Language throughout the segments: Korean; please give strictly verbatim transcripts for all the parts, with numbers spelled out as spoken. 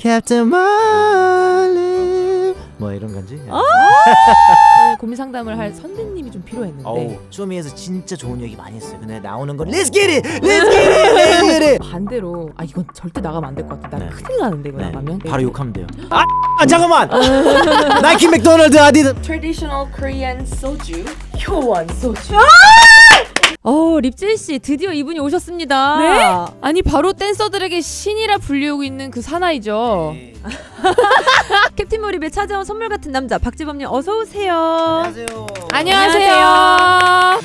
Captain Marley 뭐 이런 건지. 아 고민 상담을 할 선배님이 좀 필요했는데. 어우, 쇼미에서 진짜 좋은 얘기 많이 했어요. 근데 나오는 건 Let's get it! Let's get it! Let's get it! 반대로 아 이건 절대 나가면 안 될 것 같아. 나 네. 큰일 나는데 이거 네. 나가면. 바로 욕하면 돼요. 아, 아 잠깐만! 나이키 맥도날드 아디다. Traditional Korean soju. 효원 소주. 어, 립제이 씨 드디어 이분이 오셨습니다. 네? 아니 바로 댄서들에게 신이라 불리우고 있는 그 사나이죠. 네. 캡틴 몰입에 찾아온 선물 같은 남자 박지범님 어서 오세요. 안녕하세요. 안녕하세요.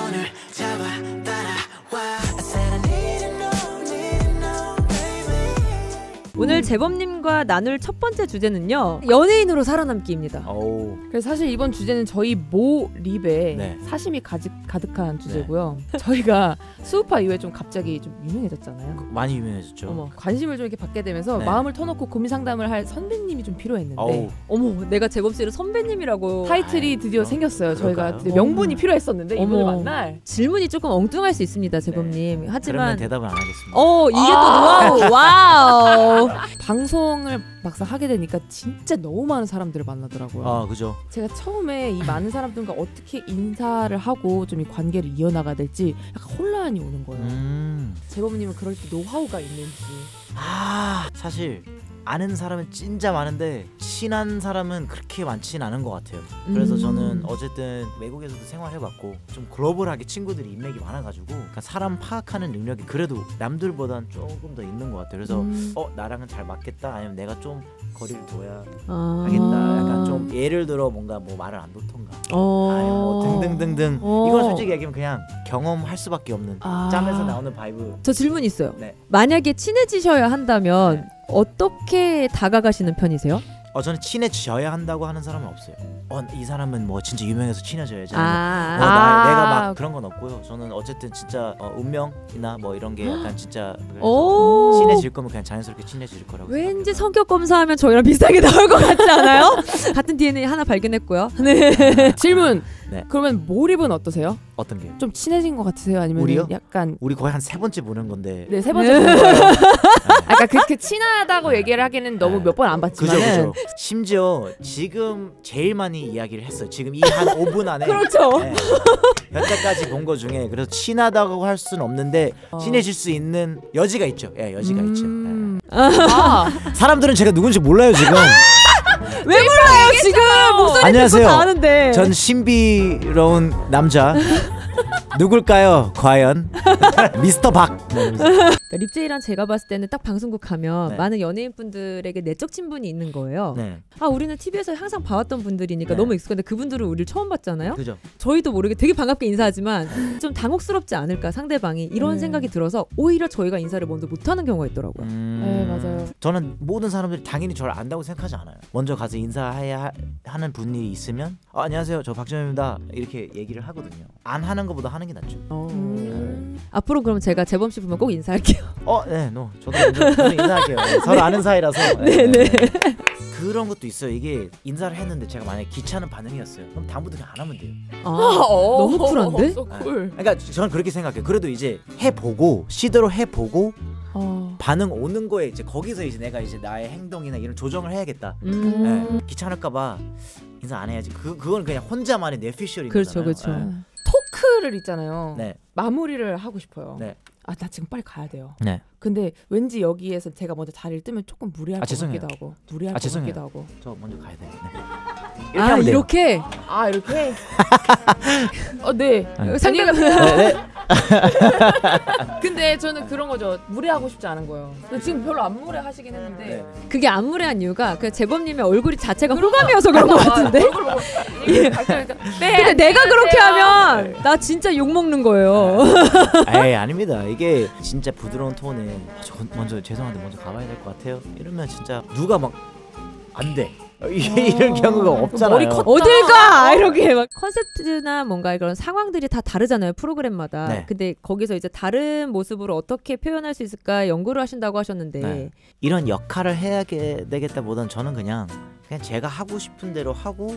오늘 재범님과 나눌 첫 번째 주제는요. 연예인으로 살아남기입니다. 어우. 그래서 사실 이번 주제는 저희 모 립에 네. 사심이 가득, 가득한 주제고요. 저희가 수우파 이후에 좀 갑자기 좀 유명해졌잖아요. 많이 유명해졌죠. 어머, 관심을 좀 이렇게 받게 되면서 네. 마음을 터놓고 고민 상담을 할 선배님이 좀 필요했는데 어우. 어머, 내가 재범 씨를 선배님이라고. 타이틀이 드디어 어, 생겼어요. 저희가 그럴까요? 드디어 명분이 필요했었는데 어머. 이분을 만날. 질문이 조금 엉뚱할 수 있습니다, 재범님. 그러면 하지만 대답은 안 하겠습니다. 어, 이게 아. 또 노하우. 와우. 방송을 막상 하게 되니까 진짜 너무 많은 사람들을 만나더라고요. 아, 그죠. 제가 처음에 이 많은 사람들과 어떻게 인사를 하고 좀 이 관계를 이어나가야 될지 약간 혼란이 오는 거예요. 음. 재범님은 그럴 때 노하우가 있는지. 아, 사실 아는 사람은 진짜 많은데 친한 사람은 그렇게 많진 않은 것 같아요. 그래서 음. 저는 어쨌든 외국에서도 생활해봤고 좀 글로벌하게 친구들이 인맥이 많아가지고 그러니까 사람 파악하는 능력이 그래도 남들보단 조금 더 있는 것 같아요. 그래서 음. 어 나랑은 잘 맞겠다 아니면 내가 좀 거리를 둬야 아. 하겠다. 약간 좀 예를 들어 뭔가 뭐 말을 안 놓던가 어. 아니면 뭐 등등등등. 어. 이건 솔직히 얘기하면 그냥 경험할 수밖에 없는 아. 짬에서 나오는 바이브. 저 질문 있어요. 네. 만약에 친해지셔야 한다면 네. 어떻게 다가가시는 편이세요? 어 저는 친해져야 한다고 하는 사람은 없어요. 어 이 사람은 뭐 진짜 유명해서 친해져야지. 아. 뭐 나, 아. 내가 막 그런 건 없고요. 저는 어쨌든 진짜 어, 운명이나 뭐 이런 게 약간 진짜 그래서 오. 친해질 거면 그냥 자연스럽게 친해질 거라고. 왠지 생각해서. 성격 검사하면 저희랑 비슷하게 나올 것 같지 않아요? 같은 디엔에이 하나 발견했고요. 네. 질문. 네. 그러면 몰입은 어떠세요? 어떤 게요? 좀 친해진 것 같으세요? 아니면 우리요? 약간 우리 거의 한 세 번째 보는 건데. 네, 세 번째 본 거예요. 아까 그, 그 친하다고 얘기를 하기는 너무 네. 몇 번 안 그죠 봤지만은 그죠. 심지어 지금 제일 많이 이야기를 했어요. 지금 이 한 오 분 안에. 그렇죠. 네. 여태까지 본 거 중에 그래서 친하다고 할 수는 없는데 어. 친해질 수 있는 여지가 있죠. 예, 여지가 음. 있죠. 예. 아, 사람들은 제가 누군지 몰라요 지금. 왜 몰라요 지금 목소리 안녕하세요. 듣고 다 아는데. 전 신비로운 남자 누굴까요? 과연 미스터 박. 그러니까 립제이랑 제가 봤을 때는 딱 방송국 가면 네. 많은 연예인분들에게 내적 친분이 있는 거예요. 네, 아 우리는 티비에서 항상 봐왔던 분들이니까 네. 너무 익숙한데 그분들은 우리를 처음 봤잖아요. 그죠. 저희도 모르게 되게 반갑게 인사하지만 좀 당혹스럽지 않을까 상대방이 이런 음. 생각이 들어서 오히려 저희가 인사를 먼저 못하는 경우가 있더라고요. 음, 네, 맞아요. 저는 모든 사람들이 당연히 저를 안다고 생각하지 않아요. 먼저 가서 인사해야 하, 하는 분이 있으면 어, 안녕하세요 저 박정현입니다 이렇게 얘기를 하거든요. 안 하는 것보다 하는 게 낫죠. 음. 앞으로 그럼 제가 재범 씨 보면 꼭 인사할게요. 어, 네, no. 저도 먼저, 저도 인사할게요. 네, 서로 아는 사이라서. 네, 네. 그런 것도 있어요. 이게 인사를 했는데 제가 만약에 귀찮은 반응이었어요. 그럼 다음부터 그냥 안 하면 돼요. 아, 어, 너무 쿨한데? so cool. 그러니까 저는 그렇게 생각해요. 그래도 이제 해보고 시도로 해보고 어. 반응 오는 거에 이제 거기서 이제 내가 이제 나의 행동이나 이런 조정을 해야겠다. 음. 네, 귀찮을까봐 인사 안 해야지. 그 그건 그냥 혼자만의 뇌피셜인 그렇죠, 거잖아요. 그렇죠. 네. 토크를 있잖아요. 네. 마무리를 하고 싶어요. 네. 아, 나 지금 빨리 가야 돼요. 네. 근데 왠지 여기에서 제가 먼저 자리를 뜨면 조금 무리할 아, 것 죄송해요. 같기도 하고 무리할 아, 것 죄송해요. 같기도 하고. 저 먼저 가야 돼요. 네. 이렇게 아 하면 돼요. 이렇게 아, 이렇게? 어, 네. 네. 상대가 네, 네. 근데 저는 그런 거죠. 무례하고 싶지 않은 거예요. 근데 지금 별로 안 무례하시긴 했는데. 네. 그게 안 무례한 이유가 그 재범님의 얼굴이 자체가 호감이어서 그런 것 같은데. 얼굴 보고 이렇게 발전하니까, 네. 근데 내가 그렇게 안녕하세요. 하면 나 진짜 욕 먹는 거예요. 에이 아닙니다. 이게 진짜 부드러운 톤에 아, 저 먼저 죄송한데 먼저 가봐야 될 것 같아요. 이러면 진짜 누가 막 안 돼. 이게 이런 경우가 없잖아요. 머리 컸- 어딜 가 이렇게 막 컨셉트나 뭔가 이런 상황들이 다 다르잖아요 프로그램마다. 네. 근데 거기서 이제 다른 모습으로 어떻게 표현할 수 있을까 연구를 하시다고 하셨는데 네. 이런 역할을 해야 되겠다보단 저는 그냥 그냥 제가 하고 싶은 대로 하고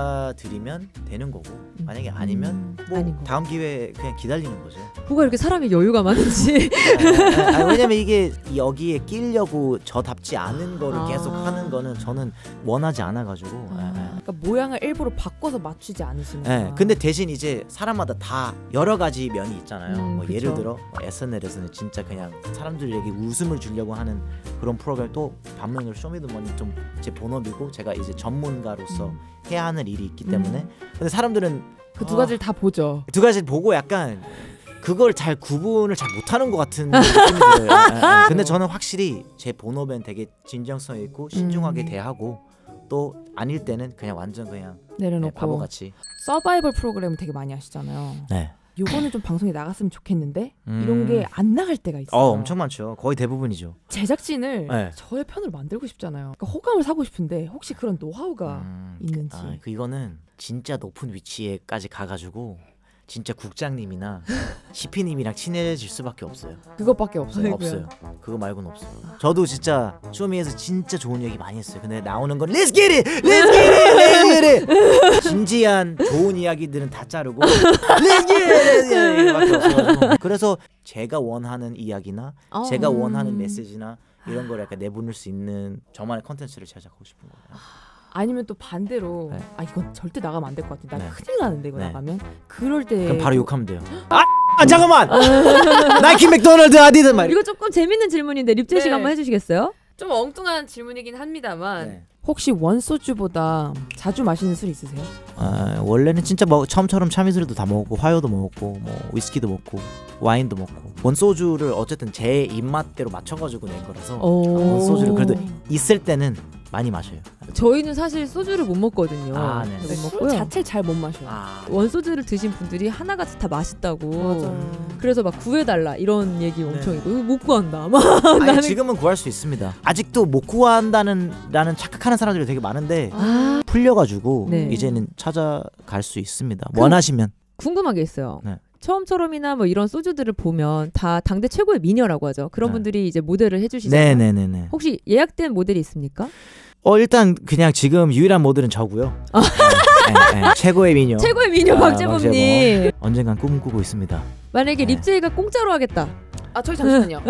받아들이면 되는 거고 음. 만약에 아니면 뭐 아닌 거. 다음 기회에 그냥 기다리는 거죠. 뭐가 이렇게 사람이 여유가 많은지. 아, 아, 왜냐면 이게 여기에 끼려고 저답지 않은 거를 아. 계속 하는 거는 저는 원하지 않아가지고. 아, 예, 예. 그러니까 모양을 일부러 바꿔서 맞추지 않으시는. 예, 근데 대신 이제 사람마다 다 여러 가지 면이 있잖아요. 음, 뭐 그쵸. 예를 들어 뭐 에스엔엘에서는 진짜 그냥 사람들에게 웃음을 주려고 하는 그런 프로그램, 또 반면으로 쇼미더머니 좀 제 본업이고 제가 이제 전문가로서 음. 해야 하는 일이 있기 때문에. 근데 사람들은 그 두 아, 가지를 다 보죠. 두 가지를 보고 약간 그걸 잘 구분을 잘 못하는 것 같은 느낌이 들어요. 예, 예. 근데 저는 확실히 제 본업엔 되게 진정성 있고 신중하게 음. 대하고 또 아닐 때는 그냥 완전 그냥 네, 내려놓고. 바보같이. 서바이벌 프로그램을 되게 많이 하시잖아요. 네. 요거는 좀 방송에 나갔으면 좋겠는데 음. 이런 게 안 나갈 때가 있어요. 어, 엄청 많죠. 거의 대부분이죠. 제작진을 네. 저의 편으로 만들고 싶잖아요. 그러니까 호감을 사고 싶은데 혹시 그런 노하우가 음, 있는지. 아, 그 이거는 진짜 높은 위치에까지 가가지고 진짜 국장님이나 시피님이랑 친해질 수밖에 없어요. 그것밖에 없어요. 아이고야. 없어요. 그거 말고는 없어요. 저도 진짜 쇼미에서 진짜 좋은 얘기 많이 했어요. 근데 나오는 건 Let's get it, Let's get it, Let's get it. 진지한 좋은 이야기들은 다 자르고 Let's get it, Let's get it 밖에 없어가지고. 그래서 제가 원하는 이야기나 어. 제가 원하는 메시지나 이런 걸 약간 내보낼 수 있는 저만의 컨텐츠를 제작하고 싶은 거예요. 아니면 또 반대로 네. 아 이건 절대 나가면 안 될 것 같아. 나 네. 큰일 나는데 이거 네. 나가면. 그럴 때 그럼 바로 욕하면 돼요. 아, 아 잠깐만. 나이키, 맥도날드, 아디다 말. 이거 조금 재밌는 질문인데 립제 씨가 네. 한번 해주시겠어요? 좀 엉뚱한 질문이긴 합니다만 네. 혹시 원소주보다 자주 마시는 술 있으세요? 아, 원래는 진짜 뭐 처음처럼 참이슬도 다 먹었고 화요도 먹었고 뭐 위스키도 먹고 와인도 먹고 원소주를 어쨌든 제 입맛대로 맞춰가지고 낸 거라서 오. 소주를 그래도 있을 때는 많이 마셔요. 저희는 사실 소주를 못 먹거든요. 아, 네. 못 술 먹고요. 자체를 잘 못 마셔요. 아, 원소주를 드신 분들이 하나같이 다 맛있다고. 맞아요. 그래서 막 구해달라 이런 얘기 엄청 네. 있고 이거 못 구한다. 막 아니, 나는 지금은 구할 수 있습니다. 아직도 못 구한다는 라는 착각하는 사람들이 되게 많은데 아 풀려가지고 네. 이제는 찾아갈 수 있습니다. 그- 원하시면. 궁금한 게 있어요. 네. 처음처럼이나 뭐 이런 소주들을 보면 다 당대 최고의 미녀라고 하죠. 그런 네. 분들이 이제 모델을 해주시잖아요. 네네네네. 혹시 예약된 모델이 있습니까? 어 일단 그냥 지금 유일한 모델은 저고요. 네, 네, 네. 최고의 미녀. 최고의 미녀 아, 박재범님. 언젠간 꿈꾸고 있습니다. 만약에 네. 립제이가 공짜로 하겠다. 아 저기 잠시만요.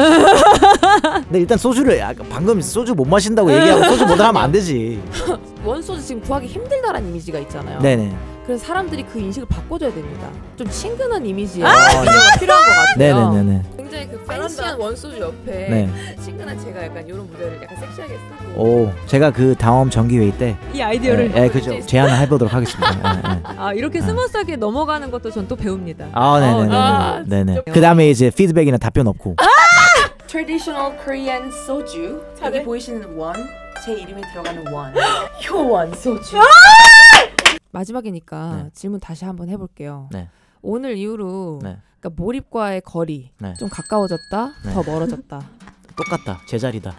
근데 일단 소주를 아까 방금 소주 못 마신다고 얘기하고 소주 못 하면 안 되지. 원소주 지금 구하기 힘들다라는 이미지가 있잖아요. 네네. 그래서 사람들이 그 인식을 바꿔줘야 됩니다. 좀 친근한 이미지의 아, 미녀가 필요한 것 같아요. 네네네네. 굉장히 그 팬시한 원소주 옆에 네. 친근한 제가 약간 이런 무대를 약간 섹시하게 쓰고. 오, 제가 그 다음 정기회의 때, 이 아이디어를 예, 예, 그죠. 제안을 해보도록 하겠습니다. 예, 예. 아 이렇게 네. 스무스하게 넘어가는 것도 전 또 배웁니다. 아, 네네네. 아, 네네. 그 다음에 이제 피드백이나 답변 없고. Traditional Korean 소주. 여기 보이시는 원, 제 이름이 들어가는 원. 효원 소주. 마지막이니까 네. 질문 다시 한번 해볼게요. 네. 오늘 이후로 네. 그러니까 몰입과의 거리 네. 좀 가까워졌다, 네. 더 멀어졌다. 똑같다. 제자리다.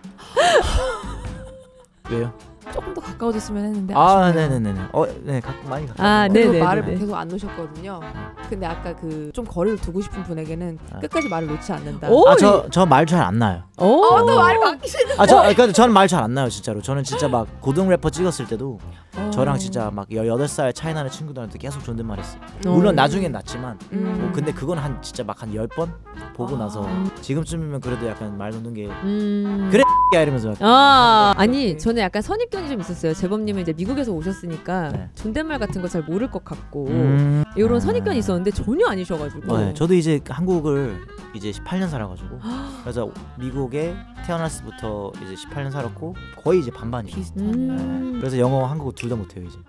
왜요? 조금 더 가까워졌으면 했는데. 아, 아쉽네요. 네네네. 어, 네, 가, 많이 가까워. 아, 그리고 네네네. 말을 네. 계속 안 놓으셨거든요. 근데 아까 그 좀 거리를 두고 싶은 분에게는 아. 끝까지 말을 놓지 않는다. 오, 아, 저, 저 말 잘 안 나요. 오. 어, 또 말이 바뀌시는. 아, 저, 그러니까 저는 말 잘 안 나요, 진짜로. 저는 진짜 막 고등 래퍼 찍었을 때도 어. 저랑 진짜 막 열여덟 살 차이 나는 친구들한테 계속 존댓말했어요. 어. 물론 나중엔 낫지만 음. 뭐 근데 그건 한 진짜 막 한 열 번 보고 나서 지금쯤이면 그래도 약간 말 놓는 게 음. 그래 야 이러면서 아 아니 저는 약간 선입견이 좀 있었어요. 재범님은 이제 미국에서 오셨으니까 네. 존댓말 같은 거 잘 모를 것 같고 음. 이런 아. 선입견이 있었는데 전혀 아니셔가지고. 네, 저도 이제 한국을 이제 십팔 년 살아가지고 그래서 미국에 태어났을부터 이제 십팔 년 살았고 거의 이제 반반이에요. 음. 네, 그래서 영어 한국어 둘 다 못해요 이제.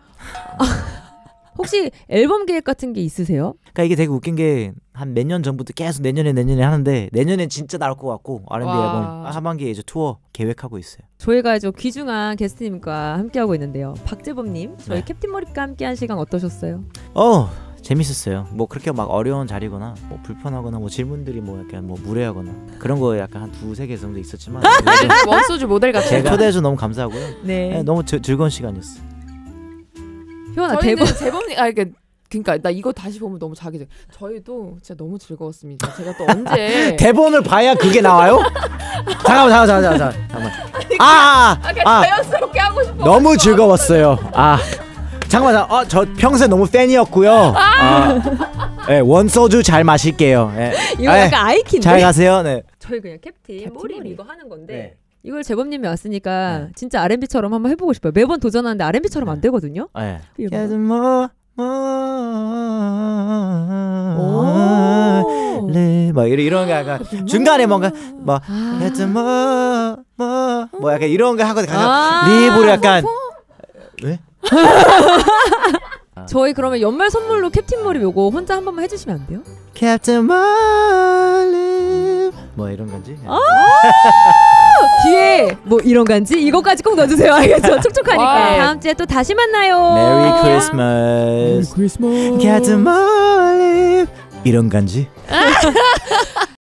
혹시 앨범 계획 같은 게 있으세요? 그러니까 이게 되게 웃긴 게 한 몇 년 전부터 계속 내년에 내년에 하는데 내년엔 진짜 나올 것 같고 알앤비 와. 앨범 하반기에 이제 투어 계획하고 있어요. 저희가 저 귀중한 게스트님과 함께하고 있는데요. 박재범님, 저희 네. 캡틴 머리과 함께한 시간 어떠셨어요? 어 재밌었어요. 뭐 그렇게 막 어려운 자리거나 뭐 불편하거나 뭐 질문들이 뭐 약간 뭐 무례하거나 그런 거 약간 한 두세 개 정도 있었지만 그래도 원소주 모델 같은. 제가 초대해서 너무 감사하고요. 네. 네, 너무 즐- 즐거운 시간이었어요. 효원아 저희는 대본 재범님, 아 그러니까 그러니까 나 이거 다시 보면 너무 자기적. 저희도 진짜 너무 즐거웠습니다. 제가 또 언제 대본을 봐야 그게 나와요? 잠깐만 잠깐만 잠깐만 잠깐만. 아, 아, 그냥 아, 자연스럽게 하고 싶어. 너무 즐거웠어요. 아, 잠깐만. 어, 저 평소에 너무 팬이었고요. 아, 네, 원소주 잘 마실게요. 네. 이거 네, 약간 아이킨데. 잘 가세요. 네. 저희 그냥 캡틴, 캡틴 머리 머리. 이거 하는 건데 네. 이걸 제법님이 왔으니까 네. 진짜 알앤비처럼 한번 해보고 싶어요. 매번 도전하는데 알앤비처럼 안 되거든요. 네. 이거 Yeah, more, more, 네, 뭐 이런 이런 거 약간 중간에 뭔가 뭐 Yeah, more, more, 뭐 약간 이런 거 하고 약간 아. 립으로 약간 왜? 저희 그러면 연말 선물로 캡틴 머리 요거 혼자 한 번만 해주시면 안 돼요? Captain Marley 뭐 이런 건지. 아. 뒤에 뭐 이런 간지 이거까지 꼭 넣어주세요. 알겠죠? 촉촉하니까. 아. 다음 주에 또 다시 만나요. Merry Christmas. 크리스마스. Captain Marley 이런 간지.